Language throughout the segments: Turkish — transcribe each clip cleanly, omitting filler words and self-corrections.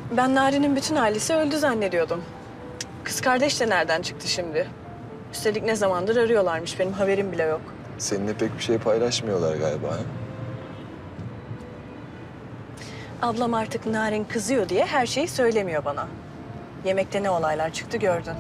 Ben Nari'nin bütün ailesi öldü zannediyordum. Kız kardeş de nereden çıktı şimdi? Üstelik ne zamandır arıyorlarmış, benim haberim bile yok. Seninle pek bir şey paylaşmıyorlar galiba. Ha? Ablam artık Narin kızıyor diye her şeyi söylemiyor bana. Yemekte ne olaylar çıktı gördün.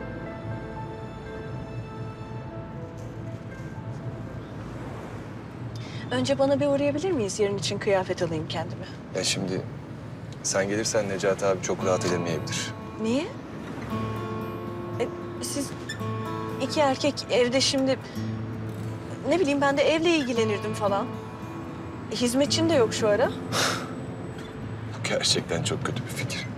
Önce bana bir uğrayabilir miyiz? Yarın için kıyafet alayım kendime. Ya şimdi sen gelirsen Necati abi çok rahat edemeyebilir. Niye? Siz iki erkek evde şimdi... Ne bileyim, ben de evle ilgilenirdim falan. Hizmetçin de yok şu ara. Bu gerçekten çok kötü bir fikir.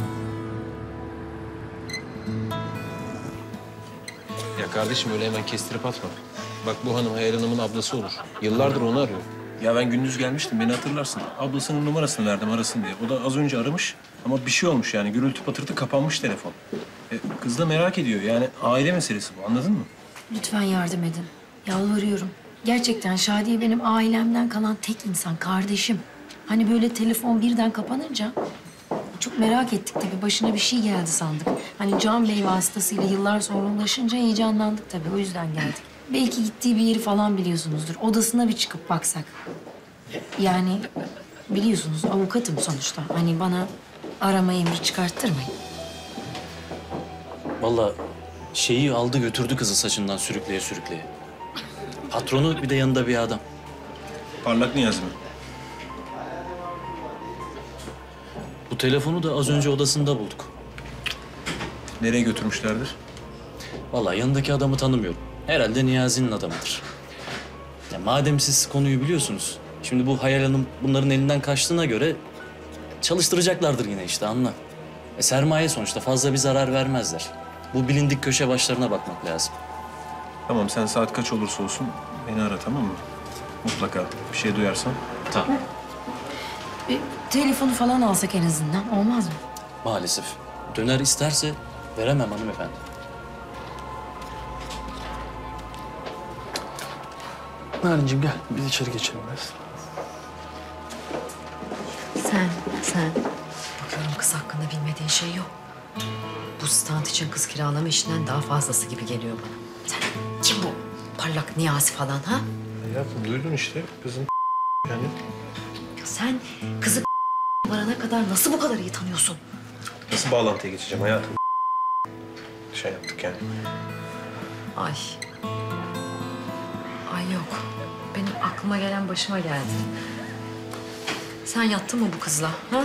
Ya kardeşim öyle hemen kestirip atma. Bak bu hanım Hayal Hanım'ın ablası olur. Yıllardır onu arıyor. Ya ben gündüz gelmiştim, beni hatırlarsın. Ablasının numarasını verdim arasın diye. O da az önce aramış ama bir şey olmuş yani. Gürültü patırtı kapanmış telefon. Kız da merak ediyor yani, aile meselesi bu, anladın mı? Lütfen yardım edin. Yalvarıyorum. Gerçekten Şadiye benim ailemden kalan tek insan, kardeşim. Hani böyle telefon birden kapanınca çok merak ettik tabii. Başına bir şey geldi sandık. Hani Can Bey vasıtasıyla yıllar sonra ulaşınca heyecanlandık tabii. O yüzden geldik. Belki gittiği bir yeri falan biliyorsunuzdur. Odasına bir çıkıp baksak. Yani biliyorsunuz avukatım sonuçta. Hani bana arama emri çıkarttırmayın. Vallahi şeyi aldı götürdü kızı saçından sürükleye sürükleye. Patronu bir de yanında bir adam. Parlak Niyazi mi? Bu telefonu da az önce odasında bulduk. Nereye götürmüşlerdir? Vallahi yanındaki adamı tanımıyorum. Herhalde Niyazi'nin adamıdır. Ya madem siz konuyu biliyorsunuz, şimdi bu Hayal Hanım bunların elinden kaçtığına göre çalıştıracaklardır yine işte, anla. Sermaye sonuçta, fazla bir zarar vermezler. Bu bilindik köşe başlarına bakmak lazım. Tamam, sen saat kaç olursa olsun beni ara, tamam mı? Mutlaka bir şey duyarsan. Tamam. Bir telefonu falan alsak en azından. Olmaz mı? Maalesef. Döner isterse veremem hanımefendi. Narinciğim gel, biz içeri geçelim biraz. Sen. Bakıyorum kız hakkında bilmediğin şey yok. Bu stand için kız kiralama işinden daha fazlası gibi geliyor bana. Sen kim bu? Parlak Niyazi falan ha? Hayatım duydun işte kızın yani. Ya sen kızı varana kadar nasıl bu kadar iyi tanıyorsun? Nasıl bağlantıya geçeceğim hayatım? Şey yaptık yani. Ay. Ay yok. Benim aklıma gelen başıma geldi. Sen yattın mı bu kızla ha?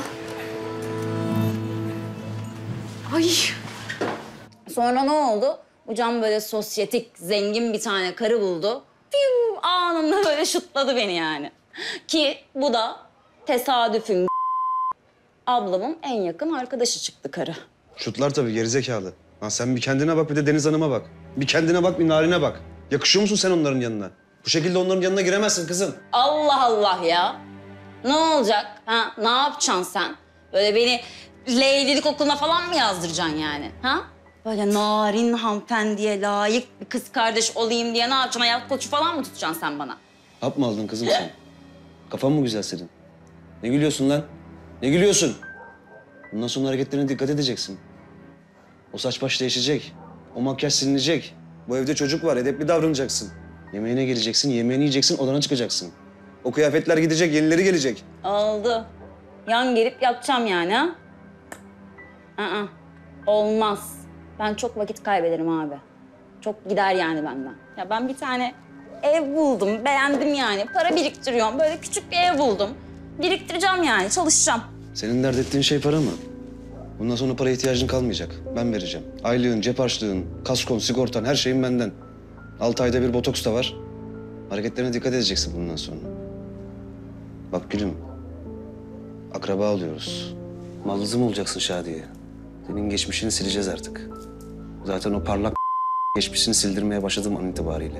Ay. Sonra ne oldu? Bu Can böyle sosyetik, zengin bir tane karı buldu. Fiu, anında böyle şutladı beni yani. Ki bu da tesadüfün ablamın en yakın arkadaşı çıktı karı. Şutlar tabii gerizekalı. Lan sen bir kendine bak, bir de Deniz Hanım'a bak. Bir kendine bak, bir Narin'e bak. Yakışıyor musun sen onların yanına? Bu şekilde onların yanına giremezsin kızım. Allah Allah ya. Ne olacak? Ha? Ne yapacaksın sen? Böyle beni Leylilik okuluna falan mı yazdıracaksın yani? Ha? Böyle narin hanımefendiye layık bir kız kardeş olayım diye ne yapacaksın? Hayat koçu falan mı tutacaksın sen bana? Hap mı aldın kızım sen? Kafan mı güzel senin? Ne gülüyorsun lan? Ne gülüyorsun? Bundan sonra hareketlerine dikkat edeceksin. O saç baş değişecek. O makyaj silinecek. Bu evde çocuk var, edepli davranacaksın. Yemeğine geleceksin, yemeğini yiyeceksin, odana çıkacaksın. O kıyafetler gidecek, yenileri gelecek. Oldu. Yan gelip yapacağım yani ha? Aa, olmaz. Ben çok vakit kaybederim abi. Çok gider yani benden. Ya ben bir tane ev buldum, beğendim yani. Para biriktiriyorum. Böyle küçük bir ev buldum. Biriktireceğim yani, çalışacağım. Senin dert ettiğin şey para mı? Bundan sonra paraya ihtiyacın kalmayacak. Ben vereceğim. Aylığın, cep harçlığın, kaskon, sigortan, her şeyin benden. 6 ayda bir botoks da var. Hareketlerine dikkat edeceksin bundan sonra. Bak gülüm, akraba oluyoruz. Mallızı mı olacaksın Şadiye? Senin geçmişini sileceğiz artık. Zaten o parlak geçmişini sildirmeye başladığım an itibariyle.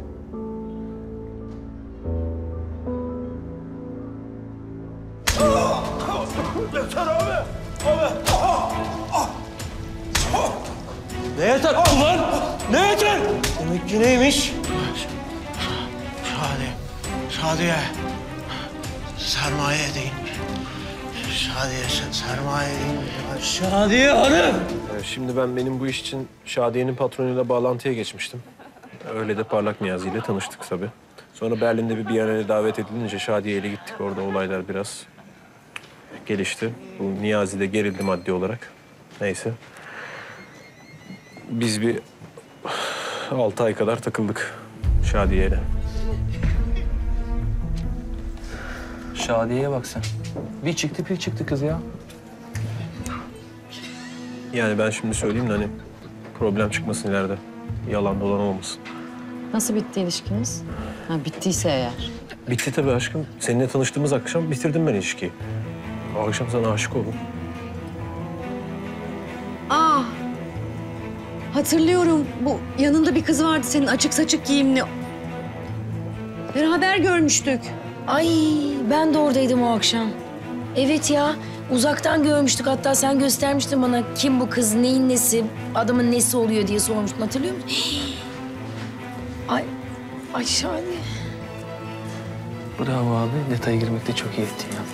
Yeter abi! Ne yeter ulan? Ne yeter? Demek ki neymiş? Şadiye sermaye değilmiş. Şadiye sermaye değilmiş. Şadiye Hanım! Şimdi benim bu iş için Şadiye'nin patronuyla bağlantıya geçmiştim. Öyle de Parlak Niyazi ile tanıştık tabii. Sonra Berlin'de bir Biennale davet edilince Şadiye ile gittik. Orada olaylar biraz gelişti. Bu Niyazi de gerildi maddi olarak. Neyse. Biz bir 6 ay kadar takıldık Şadiye ile. Şadiye'ye bak sen. Bir çıktı bir çıktı kız ya. Yani ben şimdi söyleyeyim de hani problem çıkmasın ileride. Yalan dolan olmasın. Nasıl bitti ilişkiniz? Ha, bittiyse eğer. Bitti tabii aşkım. Seninle tanıştığımız akşam bitirdim ben ilişkiyi. O akşam sana aşık oldum. Hatırlıyorum. Bu yanında bir kız vardı senin açık saçık giyimli. Beraber görmüştük. Ay ben de oradaydım o akşam. Evet ya uzaktan görmüştük, hatta sen göstermiştin bana kim bu kız, neyin nesi, adamın nesi oluyor diye sormuştun, hatırlıyor musun? Ay Şadiye. Bravo abi. Detaya girmekte çok iyi ettin ya.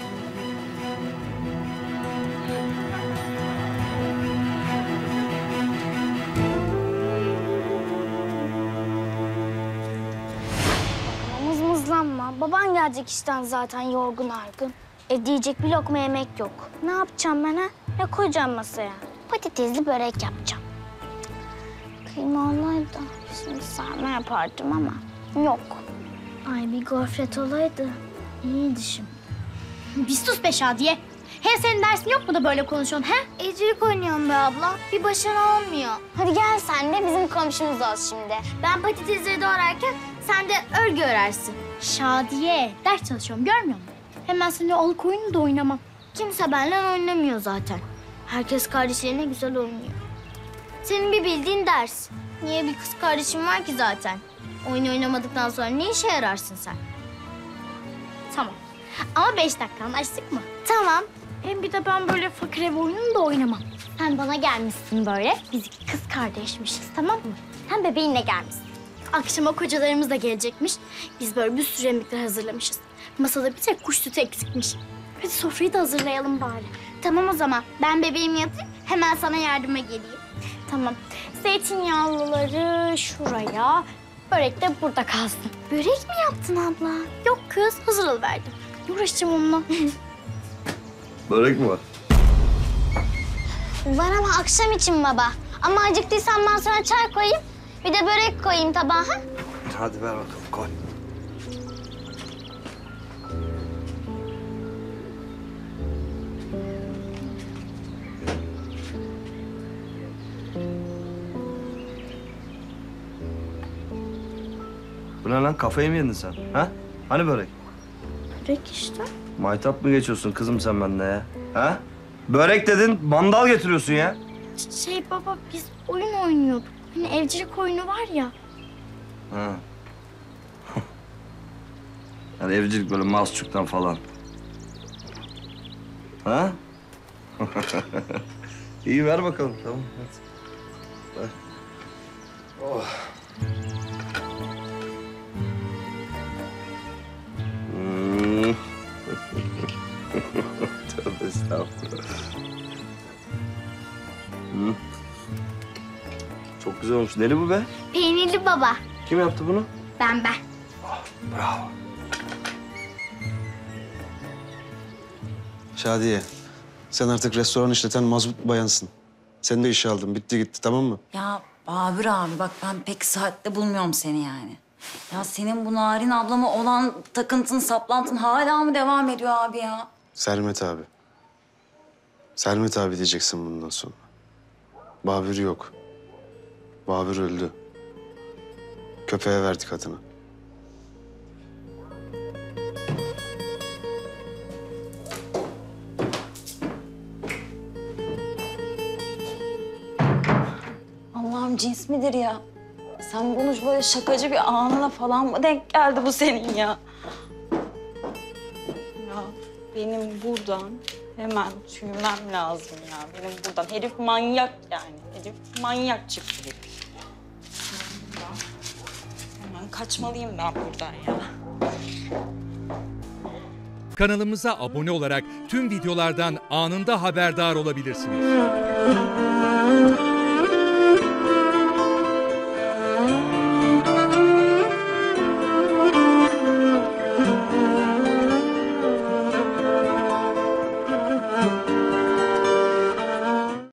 Mızmızlanma. Baban gelecek işten zaten yorgun argın. Diyecek bir lokma yemek yok. Ne yapacağım ben ha? Ne koyacağım masaya? Patatesli börek yapacağım. Kıyma olaydı. Şimdi sarma yapardım ama yok. Ay bir gofret olaydı. İyiydi şimdi. Bir sus be Şadiye. Hem senin dersin yok mu da böyle konuşuyorsun he? Ecilik oynuyorum be abla. Bir başına olmuyor. Hadi gel sen de bizim komşumuz ol şimdi. Ben patatesleri doğrarken sen de örgü örersin. Şadiye, ders çalışıyorum görmüyor musun? Hemen seni alıkoyun da oynamam. Kimse benimle oynamıyor zaten. Herkes kardeşlerine güzel oynuyor. Senin bir bildiğin ders. Niye bir kız kardeşin var ki zaten? Oyun oynamadıktan sonra ne işe yararsın sen? Tamam. Ama 5 dakika anlaştık mı? Tamam. Hem bir de ben böyle fakir ev oyununu da oynamam. Sen bana gelmişsin böyle. Biz kız kardeşmişiz tamam mı? Sen bebeğinle gelmişsin. Akşama kocalarımız da gelecekmiş. Biz böyle bir sürü yemekler hazırlamışız. Masada bir tek kuş sütü eksikmiş. Hadi sofrayı da hazırlayalım bari. Tamam o zaman. Ben bebeğimi yatayım. Hemen sana yardıma geleyim. Tamam. Zeytinyağlıları şuraya. Börek de burada kalsın. Börek mi yaptın abla? Yok kız, hazır alıverdim. Uğraşacağım onunla. Börek mi var? Var ama akşam için baba. Ama acıktıysan ben sana çay koyayım. Bir de börek koyayım tabağa ha? Hadi ver bakalım koy. Bu ne lan? Kafayı mı yedin sen? Ha? Hani börek? Börek işte. Maytap mı geçiyorsun kızım sen bende ya? Ha? Börek dedin, mandal getiriyorsun ya. Baba biz oyun oynuyorduk. Hani evcilik oyunu var ya. Ha. Yani evcilik böyle masçuktan falan. Ha? İyi ver bakalım tamam. Hadi. Ver. Oh. Tövbe estağfurullah. Çok güzel olmuş. Neli bu be? Peynirli baba. Kim yaptı bunu? Ben. Bravo. Şadiye, sen artık restoran işleten mazbut bayansın. Seni de işe aldım. Bitti gitti tamam mı? Ya Babür abi bak ben pek saatte bulmuyorum seni yani. Ya senin bu Narin ablama olan takıntın, saplantın hala mı devam ediyor abi ya? Sermet abi. Sermet abi diyeceksin bundan sonra. Babür yok. Babür öldü. Köpeğe verdik kadını. Allah'ım cins midir ya? Sen bunu böyle şakacı bir anına falan mı denk geldi bu senin ya? Ya benim buradan hemen tüymem lazım ya. Benim buradan. Herif manyak yani. Herif manyak çıktı herif. Hemen kaçmalıyım ben buradan ya. Kanalımıza abone olarak tüm videolardan anında haberdar olabilirsiniz.